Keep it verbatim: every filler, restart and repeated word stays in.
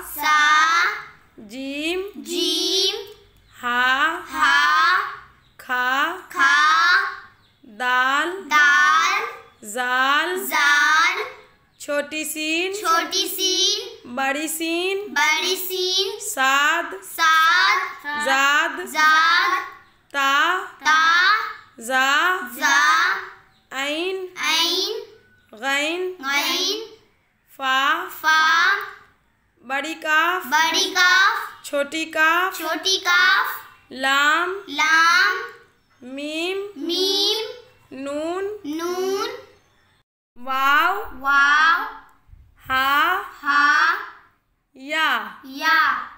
सा gym gym हा हा खा खा दाल दाल जाल जाल छोटी सीन छोटी सीन बड़ी सीन बड़ी सीन साद साद जाद जाद ता ता जा जा ऐन ऐन गैन गैन फा फा बड़ी काफ बड़ी काफ छोटी काफ छोटी काफ लाम लाम मीम मीम नून नून वाव वाव हा हा या या